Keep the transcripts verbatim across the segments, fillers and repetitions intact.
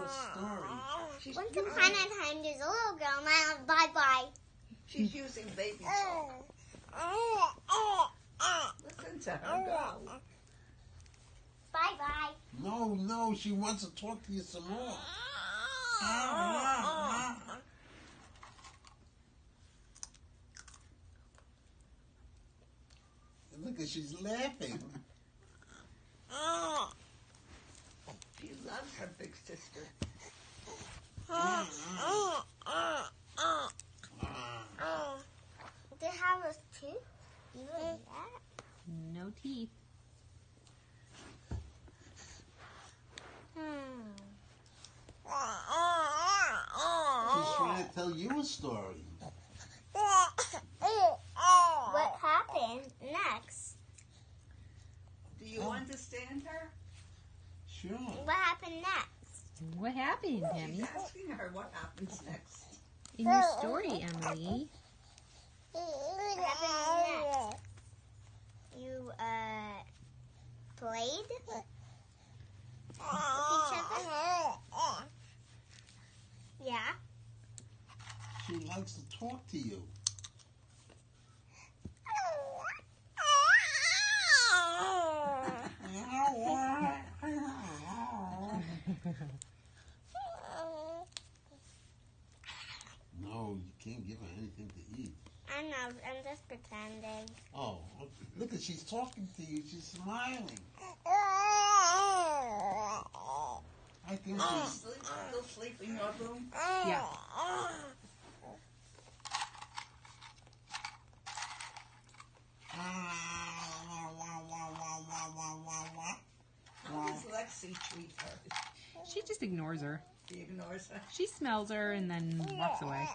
a story. She's Once upon a time, there's a little girl. My bye bye. She's using baby talk. Listen to her go. Bye bye. No, no, she wants to talk to you some more. Look at, she's laughing. She loves her big sister. They have a tooth? You know that? No teeth. Hmm. She's trying to tell you a story. What happened next? Do you Oh. understand her? Sure. What happened next? What happened, She's Emmy? asking her what happens next. In your story, Emily. What happened next? You, uh, played with each other? Yeah. She likes to talk to you. No, you can't give her anything to eat. I know, I'm just pretending. Oh, look at, she's talking to you. She's smiling. I think She's she's... sleep, still sleep in your room? Yeah. How does Lexi treat her? She just ignores her. She ignores her. She smells her and then walks away.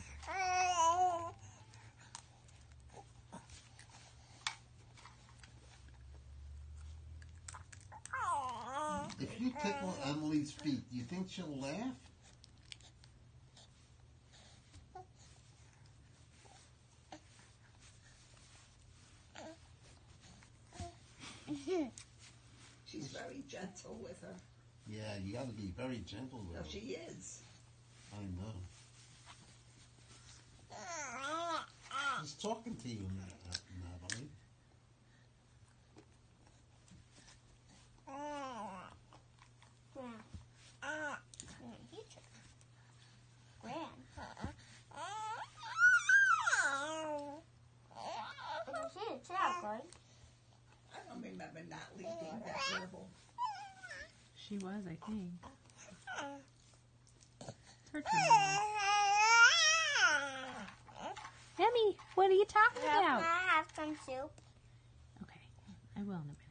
If you tickle Emily's feet, you think she'll laugh? She's very gentle with her. Yeah, you got to be very gentle with No, her. she is. I know. She's talking to you, Na- Natalie. I don't remember Natalie being that verbal. She was, I think. Her turn. Emmy, what are you talking Can about? I have some soup? Okay, I will in a minute.